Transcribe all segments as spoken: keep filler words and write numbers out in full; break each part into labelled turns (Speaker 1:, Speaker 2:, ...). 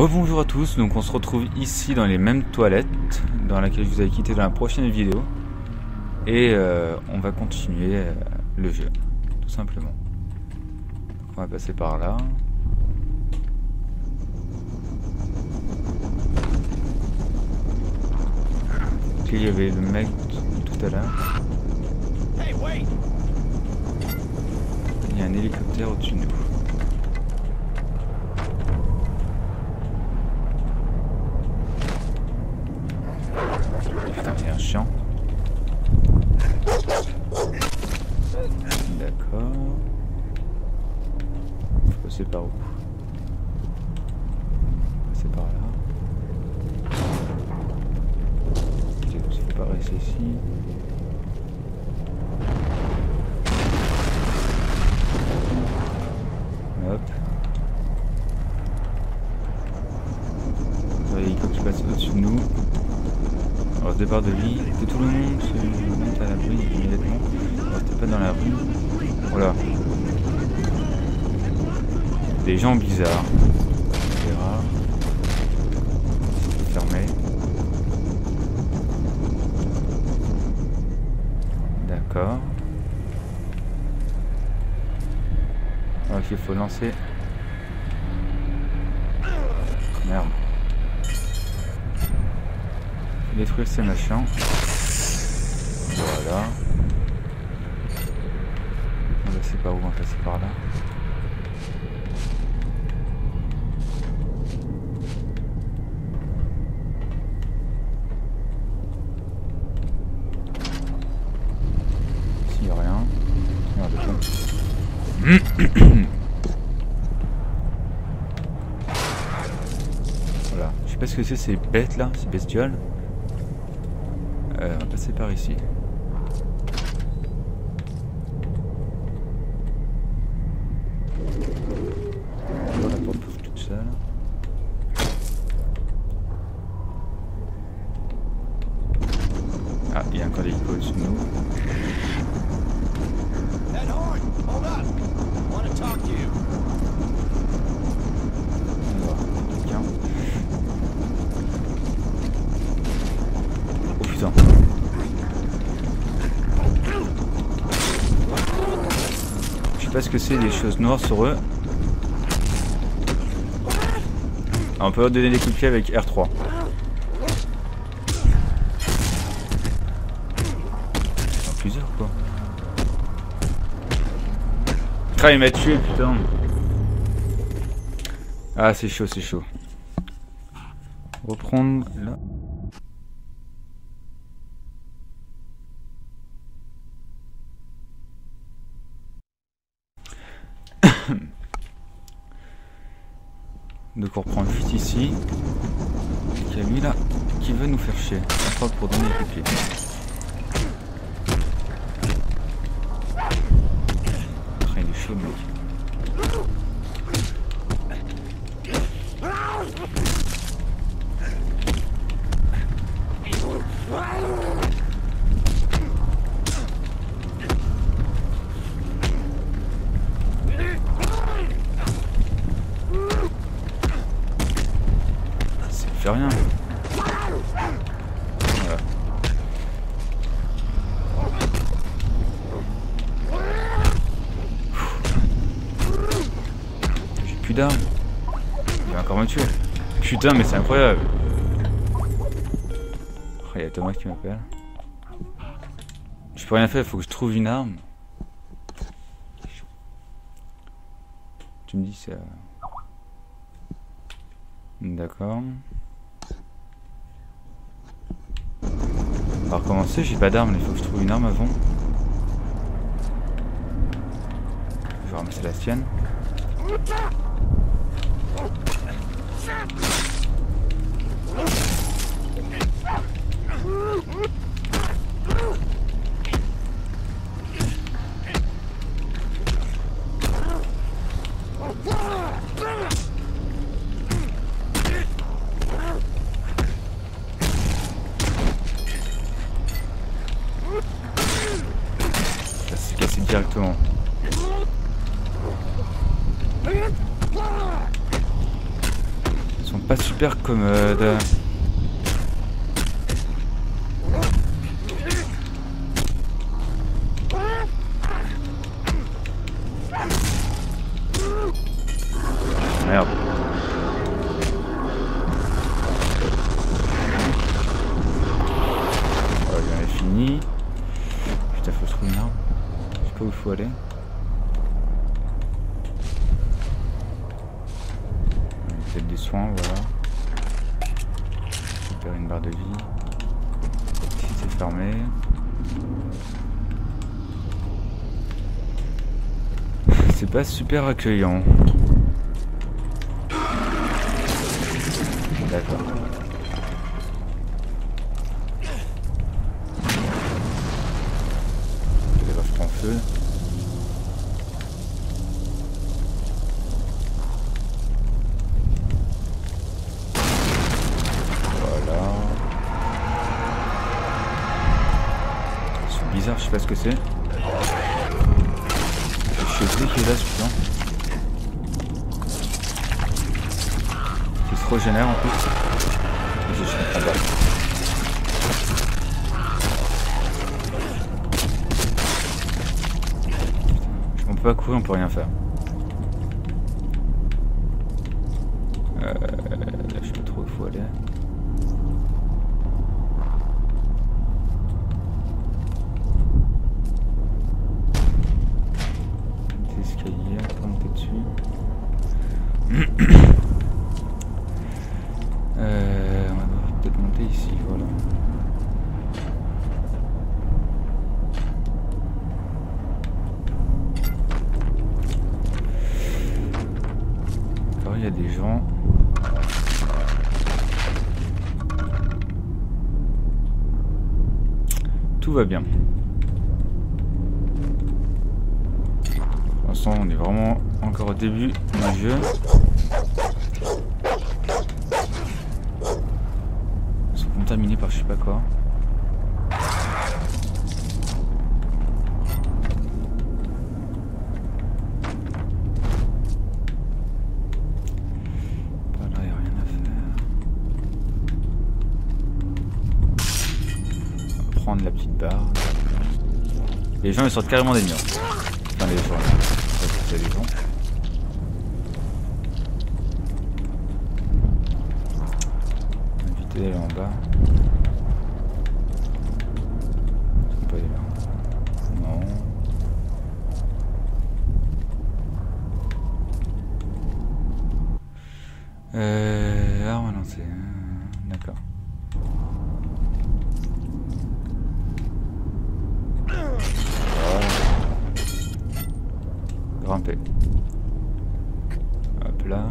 Speaker 1: Rebonjour à tous, donc on se retrouve ici dans les mêmes toilettes dans laquelle je vous avais quitté dans la prochaine vidéo. Et euh, on va continuer euh, le jeu, tout simplement. Donc on va passer par là. Ok, il y avait le mec tout à l'heure. Il y a un hélicoptère au-dessus de nous. Putain, il y a un chien. D'accord. Faut passer par où? Passer par là. Ok, donc il faut pas rester ici. Hop. L'hélicoptère qui passe au-dessus de nous. Alors, au départ de lui, que tout le monde se monte à l'abri immédiatement. On reste pas dans la rue. Voilà. Des gens bizarres. On verra. C'est fermé. D'accord. Ok, il faut lancer. Merde. Détruire ces machins. Voilà. On va passer par où? On va passer par là. S'il n'y a rien. Merde, voilà. Je sais pas ce que c'est ces bêtes là, ces bestioles. Euh, on va passer par ici. Oh, la porte pousse toute seule. Ah, il y a encore des hélicos au-dessus de nous. Oh putain. Je sais pas ce que c'est, des choses noires sur eux. Ah, on peut leur donner des coups de pied avec R trois. En plusieurs quoi. Ah, il m'a tué putain. Ah c'est chaud, c'est chaud. Reprendre là. Donc on reprend juste ici. Il y a lui là qui veut nous faire chier. On croit pour donner les pieds. Il est chaud le mec. Fait rien. Voilà. J'ai plus d'armes. Il va encore me tuer. Putain, mais c'est incroyable. Oh, il y a Thomas qui m'appelle. Je peux rien faire, il faut que je trouve une arme. Tu me dis c'est... D'accord. On va recommencer, j'ai pas d'arme, il faut que je trouve une arme avant. Je vais ramasser la sienne. Ça s'est cassé directement. pas super commode. Merde. Voilà, j'en ai fini. Putain, faut que je trouve une arme. Je sais pas où il faut aller. Peut-être des soins, voilà. Récupérer une barre de vie. Ici c'est fermé. C'est pas super accueillant. D'accord. Là, je prends feu. Voilà. C'est bizarre, je sais pas ce que c'est. Je sais qui est là, celui-là. Qui se régénère en plus. Et je suis en train de battre. On peut pas courir, on peut rien faire. Euh, là, je sais pas trop où il faut aller. Des escaliers, on peut monter dessus. euh, on va peut-être monter ici, voilà. Il y a des gens. Tout va bien. Pour l'instant, on est vraiment encore au début du jeu. Ils sont contaminés par je sais pas quoi. Prendre la petite barre. Les gens ils sortent carrément des murs. Enfin les gens. C'est les gens. On va éviter d'aller en bas. On peut aller là. Non. Euh. Ah ouais non c'est. D'accord. Grimper. Hop là.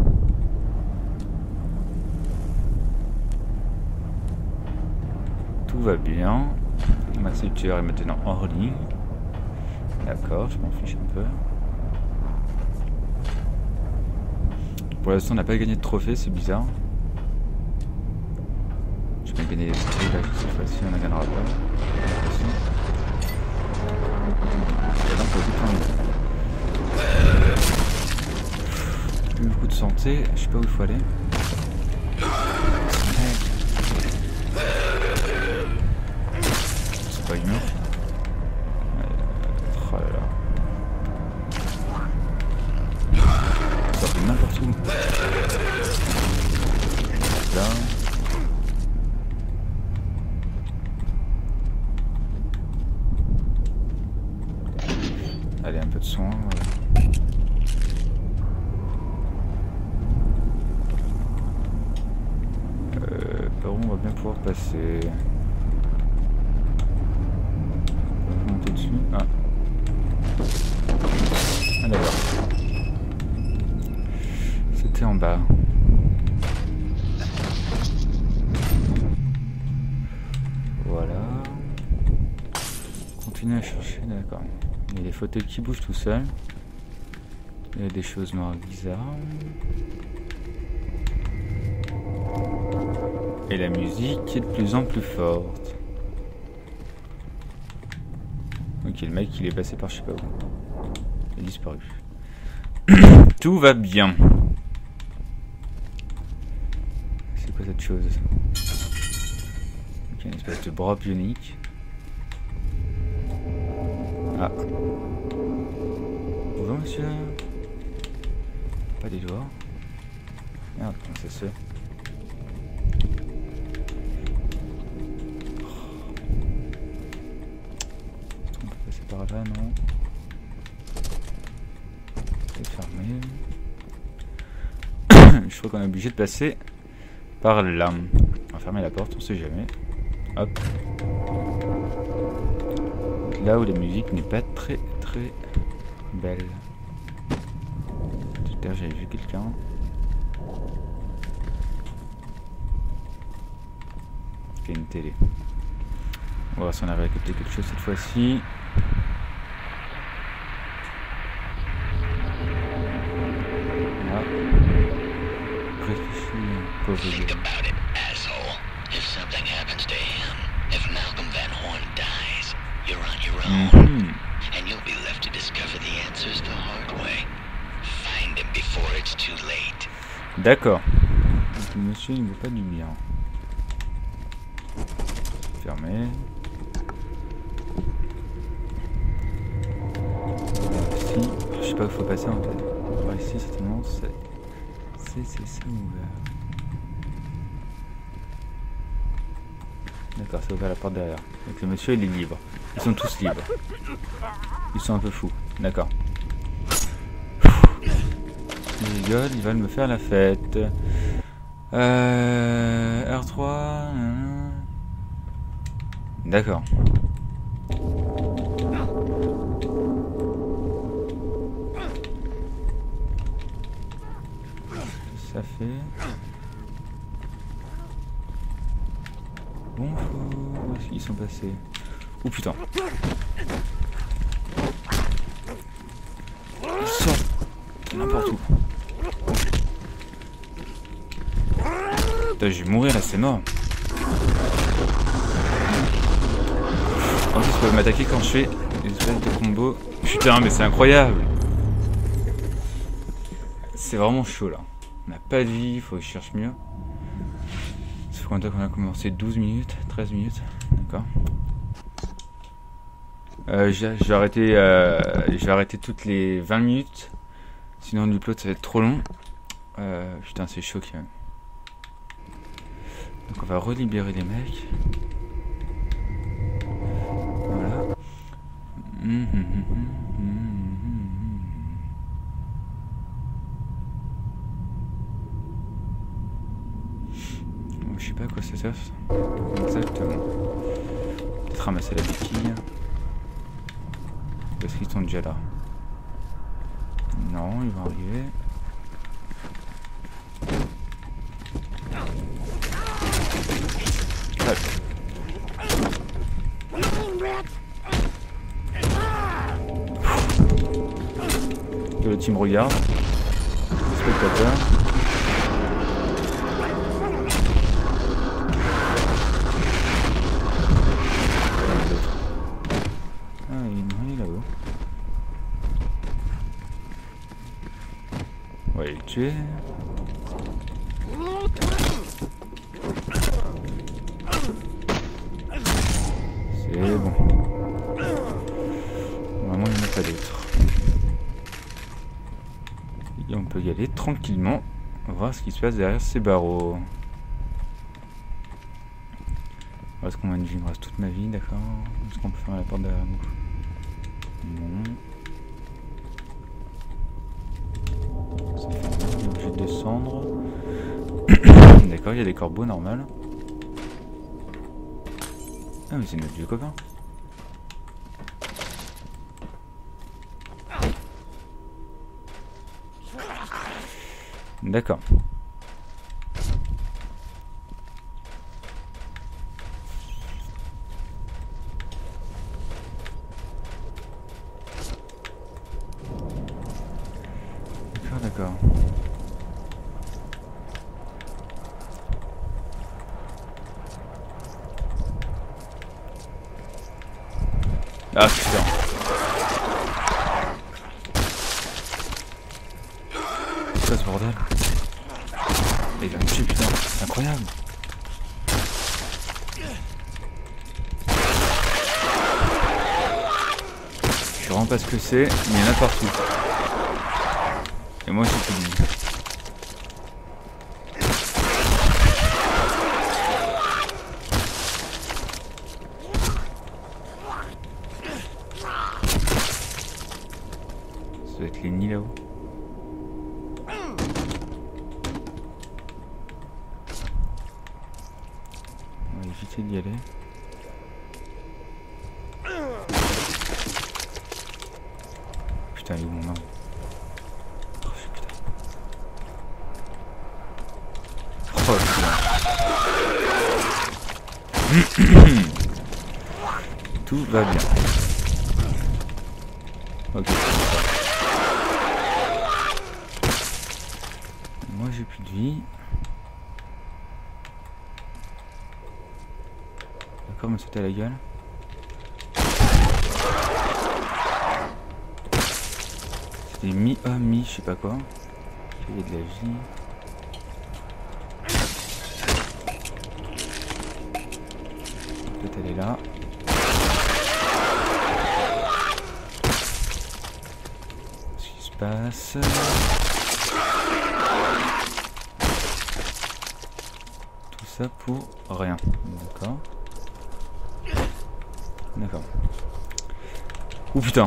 Speaker 1: Tout va bien. Ma structure est maintenant hors ligne. D'accord, je m'en fiche un peu. Pour l'instant, on n'a pas gagné de trophée, c'est bizarre. Je vais gagner des trophées là, cette fois-ci, on ne gagnera pas. Plus beaucoup de santé, je sais pas où il faut aller. C'est pas humain. Oh là là. Ça fait n'importe où. Là. Allez, un peu de soin. Voilà. Euh, par où on va bien pouvoir passer. On va monter dessus. Ah. Ah d'accord. C'était en bas. Voilà. Continuez à chercher, d'accord. Il y a des fauteuils qui bougent tout seuls. Il y a des choses noires bizarres. Et la musique est de plus en plus forte. Ok, le mec il est passé par je sais pas où. Il a disparu. Tout va bien. C'est quoi cette chose? Ok, une espèce de bras bionique. Ah. Bonjour monsieur. Pas des doigts. Merde, comment ça se fait? On peut passer par là, non? C'est fermé. Je crois qu'on est obligé de passer par là. On va fermer la porte, on sait jamais. Hop. Là où la musique n'est pas très très belle. Tout à l'heure j'avais vu quelqu'un. Il y a une télé. On va voir si on arrive à capter quelque chose cette fois-ci. Là. Réfléchis, pauvre gars. Mm-hmm. D'accord. Donc, le monsieur il ne veut pas du bien. Fermé. Ici, je sais pas où il faut passer en fait. Par ici, certainement, c'est c'est ouvert. D'accord, ça ouvert la porte derrière. Donc le monsieur il est libre. Ils sont tous libres. Ils sont un peu fous. D'accord. Ils rigolent, ils veulent me faire la fête. Euh, R trois. D'accord. Ça fait. Bon, où est-ce qu'ils sont passés? Oh putain. Ils sortent n'importe où. Putain, je vais mourir là, c'est mort. En plus, ils peuvent m'attaquer quand je fais des espèces de combos. Putain, mais c'est incroyable. C'est vraiment chaud là. On n'a pas de vie, il faut que je cherche mieux. Ça fait combien de temps qu'on a commencé? douze minutes, treize minutes, d'accord. Euh, je vais arrêter, euh, je vais arrêter toutes les vingt minutes. Sinon l'upload ça va être trop long. Euh, putain, c'est chaud quand même. Donc on va relibérer les mecs. Voilà. Mmh, mmh, mmh, mmh, mmh. Je sais pas à quoi ça sert. Exactement. Peut-être ramasser la béquille. Est-ce qu'ils sont déjà là? Non, ils vont arriver. Que le team regarde. Spectateur. Ah, il est là-haut. On va les tuer. C'est bon. Vraiment, il n'y en a pas d'autres. Et on peut y aller tranquillement. On va voir ce qui se passe derrière ces barreaux. Il reste combien de vie? Il me reste toute ma vie, d'accord. Est-ce qu'on peut fermer la porte derrière nous? Non. Ça fait on est obligé de descendre. D'accord, il y a des corbeaux normal. Ah mais c'est notre vieux copain. D'accord. D'accord, d'accord. Ah putain. C'est quoi ce bordel? Il va me tuer putain. putain, c'est incroyable. Je sais vraiment pas ce que c'est, mais il y en a partout. Et moi j'ai plus de vie. Ça doit être les nids là-haut. On va éviter d'y aller. Putain, il est où mon arme? Oh putain. Oh putain. Tout va bien. Ok, c'est ça. Moi j'ai plus de vie. D'accord, me sauter à la gueule. C'était mi-homme, mi, je sais pas quoi. Il y a de la vie. Peut-être elle est là. Qu'est-ce qui se passe? Tout ça pour rien. D'accord. D'accord. Ouh putain.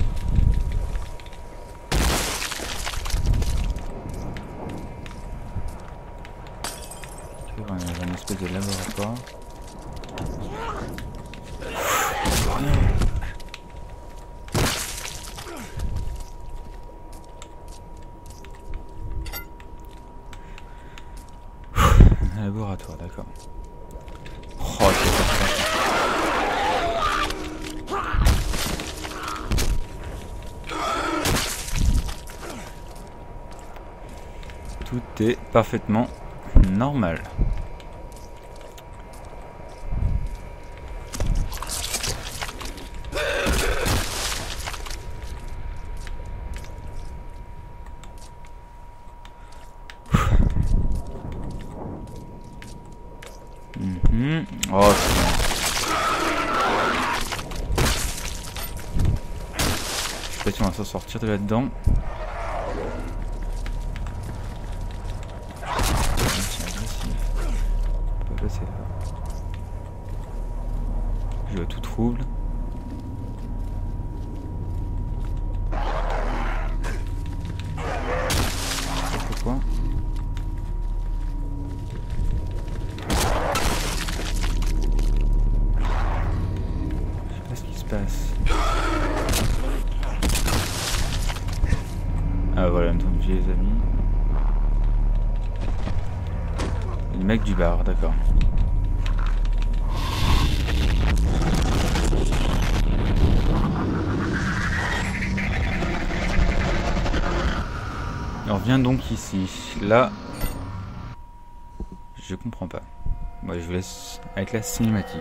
Speaker 1: On a une espèce de laboratoire. Un laboratoire, d'accord. Oh, c'est pas tout est parfaitement normal. Mmh. Oh, c'est bien. Je sais pas si on va s'en sortir de là-dedans. Je tout trouble. Pourquoi? Je sais pas ce qui se passe. Ah voilà, une tombe, les amis. Le mec du bar, d'accord. On revient donc ici. Là, je comprends pas. Moi, je vous laisse avec la cinématique.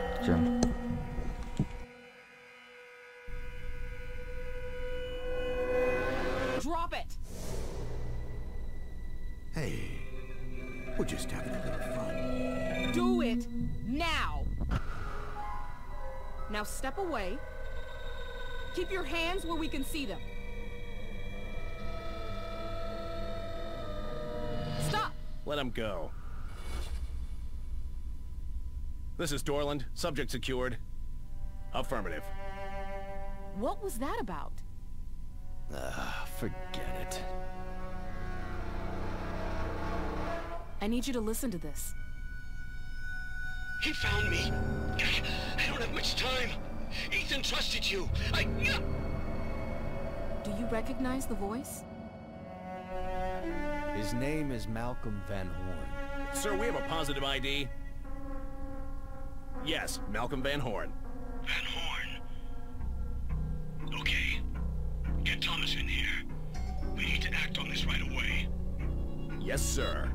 Speaker 2: Drop it.
Speaker 3: Hey, we're just having a little fun.
Speaker 2: Do it now. Now step away. Keep your hands where we can see them. Stop.
Speaker 4: Let him go. This is Dorland. Subject secured. Affirmative.
Speaker 2: What was that about?
Speaker 4: Ah, forget it.
Speaker 2: I need you to listen to this.
Speaker 5: He found me. I don't have much time. Ethan trusted you. I...
Speaker 2: Do you recognize the voice?
Speaker 3: His name is Malcolm Van Horn.
Speaker 4: Sir, we have a positive I D. Yes, Malcolm Van Horn.
Speaker 5: Van Horn. Okay. Get Thomas in here. We need to act on this right away.
Speaker 4: Yes, sir.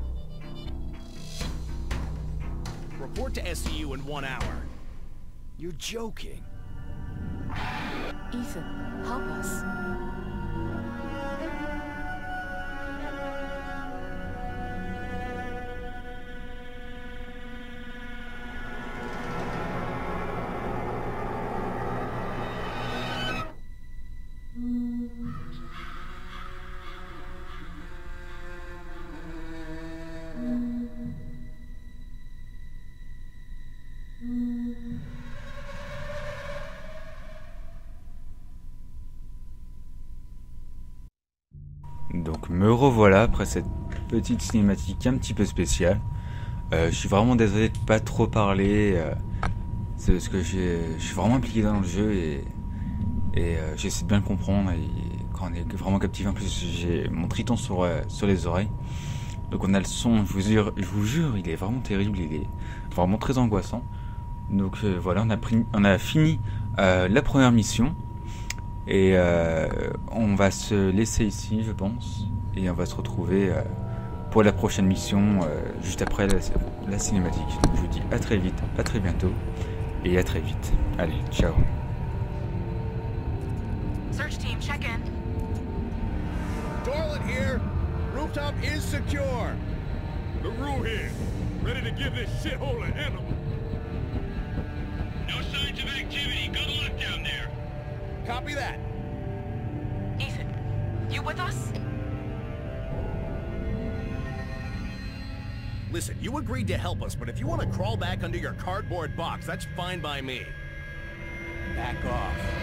Speaker 4: Report to S C U in one hour.
Speaker 3: You're joking.
Speaker 2: Ethan, help us.
Speaker 1: Donc me revoilà après cette petite cinématique un petit peu spéciale. Euh, je suis vraiment désolé de pas trop parler. Euh, c'est parce que j'ai, je suis vraiment impliqué dans le jeu et, et euh, j'essaie de bien le comprendre. Et quand on est vraiment captivé, en plus j'ai mon triton sur, euh, sur les oreilles. Donc on a le son, je vous jure, je vous jure, il est vraiment terrible, il est vraiment très angoissant. Donc euh, voilà, on a, pris, on a fini euh, la première mission. Et euh, on va se laisser ici, je pense. Et on va se retrouver euh, pour la prochaine mission, euh, juste après la, la cinématique. Donc je vous dis à très vite, à très bientôt. Et à très vite. Allez, ciao.
Speaker 2: Search team, check in.
Speaker 4: Toilet here. Rooftop is secure.
Speaker 6: LaRue here, ready to give this shithole a handle.
Speaker 5: No signs of activity. Good luck down there.
Speaker 4: Copy that.
Speaker 2: Ethan, you with us?
Speaker 4: Listen, you agreed to help us, but if you want to crawl back under your cardboard box, that's fine by me. Back off.